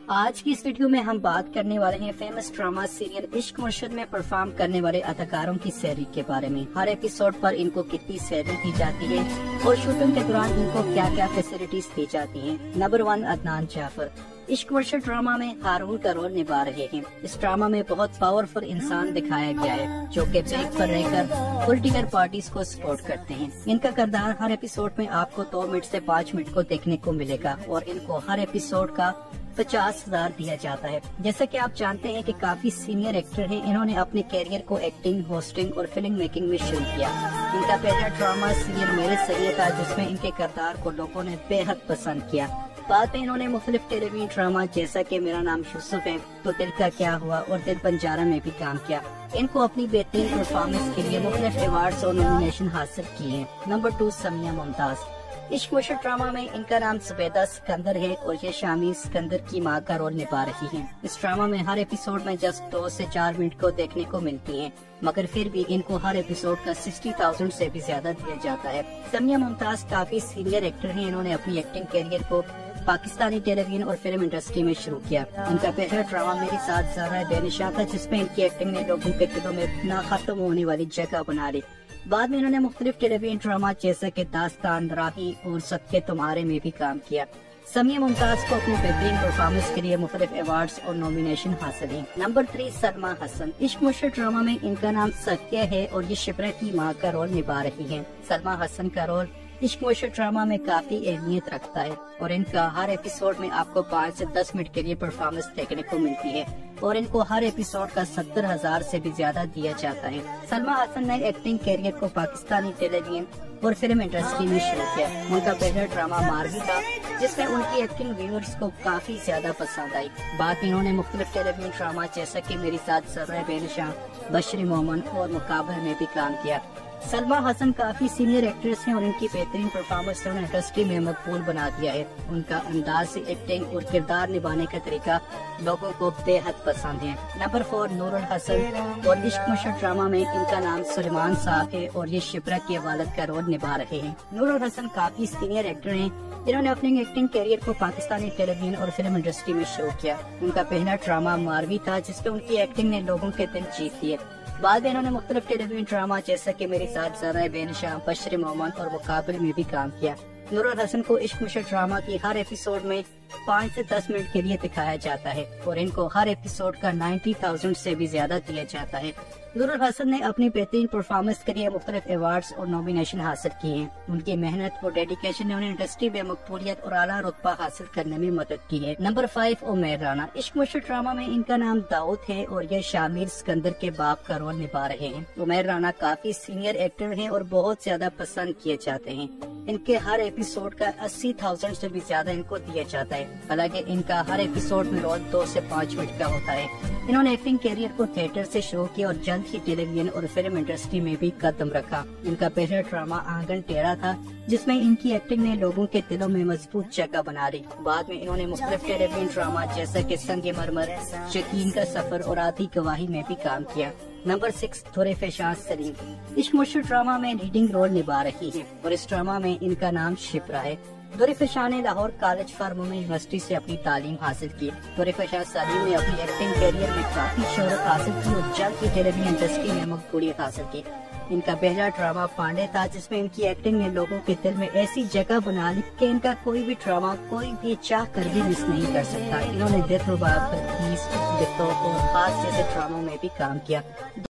آج کی اس ویڈیو میں ہم بات کرنے والے ہیں فیمس ڈراما سیریل عشق مرشد میں پرفارم کرنے والے اداکاروں کی سیلری کے بارے میں۔ ہر ایپیسوڈ پر ان کو کتنی سیلری دی جاتی ہے اور شوٹنگ کے دوران ان کو کیا کیا فیسلٹیز دی جاتی ہیں۔ نمبر 1 عدنان جعفر۔ عشق مرشد ڈراما میں ہارون کا رول نبھا رہے ہیں۔ اس ڈراما میں بہت پاورفل انسان دکھایا گیا ہے جو کہ بیک پر رہ کر پولیٹیکل پارٹیز کو سپورٹ کرتے ہیں۔ ان کا کردار ہر ایپیسوڈ میں آپ کو 2 منٹ سے 5 منٹ کو دیکھنے کو ملے گا اور ان کو ہر ایپیسوڈ کا 50,000 دیا جاتا ہے۔ جیسا کہ آپ جانتے ہیں کہ کافی سینئر ایکٹر ہیں، انہوں نے اپنے کیریئر کو ایکٹنگ، ہوسٹنگ اور فلم میکنگ میں شروع کیا۔ ان کا پہلا ڈراما سیریل میرے سیے تھا جس میں ان کے کردار کو لوگوں نے بے حد پسند کیا۔ بعد میں انہوں نے مختلف ٹیلی ویژن ڈراما جیسا کہ میرا نام یوسف ہے، تو دل کا کیا ہوا اور دل بنجارا میں بھی کام کیا۔ ان کو اپنی بہترین پرفارمنس کے لیے مختلف ایوارڈز اور نامینیشن حاصل کی ہیں۔ نمبر 2 سمیہ ممتاز۔ عشق مرشد ڈراما میں ان کا نام زبیدہ سکندر ہے اور یہ شامی سکندر کی ماں کا رول نبھا رہی ہیں۔ اس ڈراما میں ہر ایپیسوڈ میں جسٹ 2 سے 4 منٹ کو دیکھنے کو ملتی ہیں، مگر پھر بھی ان کو ہر ایپیسوڈ کا 60,000 سے بھی زیادہ دیا جاتا ہے۔ سمیہ ممتاز کافی سینئر ایکٹر ہیں، انہوں نے اپنی ایکٹنگ کیریئر کو پاکستانی ٹیلی ویژن اور فلم انڈسٹری میں شروع کیا۔ ان کا پہلا ڈراما میری ساتھ زہرا بے نشان تھا جس میں ان کی ایکٹنگ نے لوگوں کے دلوں میں نہ ختم ہونے والی جگہ بنا لی۔ بعد میں انہوں نے مختلف ٹیلی ویژن ڈراما جیسے کہ داستان راہی اور صدقے تمہارے میں بھی کام کیا۔ سمیہ ممتاز کو اپنی بہترین پرفارمنس کے لیے مختلف ایوارڈز اور نامینیشن حاصل ہیں۔ نمبر 3 سلما حسن۔ عشق مرشد ڈراما میں ان کا نام صدقہ ہے اور یہ شبرا کی ماں کا رول نبھا رہی ہیں۔ سلما حسن کا رول عشق مرشد ڈراما میں کافی اہمیت رکھتا ہے اور ان کا ہر ایپیسوڈ میں آپ کو 5 سے 10 منٹ کے لیے پرفارمنس دیکھنے کو ملتی ہے اور ان کو ہر ایپیسوڈ کا 70,000 سے بھی زیادہ دیا جاتا ہے۔ سلما حسن نے ایکٹنگ کیریئر کو پاکستانی ٹیلی ویژن اور فلم انڈسٹری میں شروع کیا۔ ان کا پہلا ڈراما ماروی تھا جس میں ان کی ایکٹنگ ویورز کو کافی زیادہ پسند آئی۔ بعد میں انہوں نے مختلف ٹیلی ویژن ڈراما جیسا کہ میری ساتھ زہرا بے نشان، بشر مومن اور مقابل میں بھی کام کیا۔ سلما حسن کافی سینئر ایکٹریس ہیں اور ان کی بہترین پرفارمنس نے انڈسٹری میں مقبول بنا دیا ہے۔ ان کا انداز ایکٹنگ اور کردار نبھانے کا طریقہ لوگوں کو بے حد پسند ہے۔ نمبر 4 نور الحسن۔ اور عشق مرشد ڈراما میں ان کا نام سلیمان صاحب ہے اور یہ شبرا کے والد کا رول نبھا رہے ہیں۔ نور الحسن کافی سینئر ایکٹر ہیں، انہوں نے اپنے ایکٹنگ کیریئر کو پاکستانی ٹیلی ویژن اور فلم انڈسٹری میں شروع کیا۔ ان کا پہلا ڈراما ماروی تھا جس میں ان کی ایکٹنگ نے لوگوں کے دل جیت لیے۔ بعد میں انہوں نے مختلف ٹیلی ویژن ڈراما جیسا کہ میری ساتھ زہرا بے نشان، بشر مومن اور مقابل میں بھی کام کیا۔ نور الحسن کو عشق مرشد ڈراما کی ہر ایپیسوڈ میں 5 سے 10 منٹ کے لیے دکھایا جاتا ہے اور ان کو ہر ایپیسوڈ کا 90,000 سے بھی زیادہ دیا جاتا ہے۔ نور الحسن نے اپنی بہترین پرفارمنس کے لیے مختلف ایوارڈز اور نامینیشن حاصل کیے ہیں۔ ان کی محنت اور ڈیڈیکیشن نے انہیں انڈسٹری میں مقبولیت اور اعلیٰ رتبہ حاصل کرنے میں مدد کی ہے۔ نمبر 5 عمیر رانا۔ عشق مرشد ڈراما میں ان کا نام داؤد ہے اور یہ شامیر سکندر کے باپ کا رول نبھا رہے ہیں۔ عمیر رانا کافی سینئر ایکٹر ہیں اور بہت زیادہ پسند کیے جاتے ہیں۔ ان کے ہر ایپیسوڈ کا 80,000 سے بھی زیادہ ان کو دیا جاتا ہے، حالانکہ ان کا ہر ایپیسوڈ میں رول 2 سے 5 منٹ کا ہوتا ہے۔ انہوں نے ایکٹنگ کیریئر کو تھیٹر سے شروع کیا اور جلد ہی ٹیلی ویژن اور فلم انڈسٹری میں بھی قدم رکھا۔ ان کا پہلا ڈراما آنگن ٹیڑھا تھا جس میں ان کی ایکٹنگ نے لوگوں کے دلوں میں مضبوط جگہ بنا لی۔ بعد میں انہوں نے مختلف ٹیلی ویژن ڈراما جیسا کہ سنگ مرمر، یقین کا سفر اور آدھی گواہی میں بھی کام کیا۔ نمبر 6 طرف شاہ سلیم۔ عشق مرشد ڈراما میں لیڈنگ رول نبھا رہی ہے اور اس ڈراما میں ان کا نام شبرا ہے۔ طرف شاہ نے Lahore college for women university سے اپنی تعلیم حاصل کی۔ طرف شاہ سلیم نے اپنی ایکٹنگ کیریئر میں کافی شہرت حاصل کی اور جلد ہی ٹیلی ویژن انڈسٹری میں مقبولیت حاصل کی۔ ان کا پہلا ڈراما پانڈے تھا جس میں ان کی ایکٹنگ نے لوگوں کے دل میں ایسی جگہ بنا لی کہ ان کا کوئی بھی ڈراما کوئی بھی چاہ کر بھی مس نہیں کر سکتا۔ انہوں نے ڈیتھ رباب، اور خاص جیسے ڈراموں میں بھی کام کیا۔